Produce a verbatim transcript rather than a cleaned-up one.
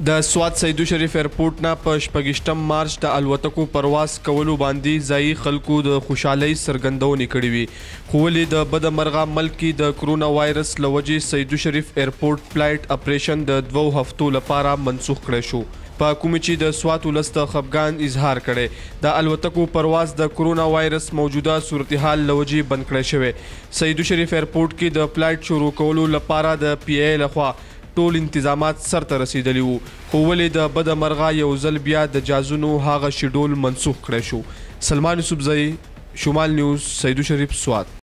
د سوات سیدو شریف ایرپورټ نه په شپږیشتم مارچ د الوتکو پرواز کولو باندې ځایي خلکو د خوشحالۍ څرګندونې کړې وي، خو ولې د بدمرغه ملک کې د کرونا وایرس له وجې سیدو شریف ایرپورټ فلایټ اپریشن د دوو هفتو لپاره منسوخ کړی شو. په کومې چې د سوات ولس د خفګان اظهار کړی، د الوتکو پرواز د کرونا وایرس موجوده صورتحال له وجې بند کړی شوی. سیدو شریف ایرپورټ کې د فلایټ شروع کولو لپاره د پی ای لخوا ټول انتظامات سرته رسیدلی وو، خو ولې د بدمرغه یو ځل بیا د جازونو هغه شیډول منسوخ کړی شو. سلمان یوسفزئی، شمال نیوز، سیدو شریف، سوات.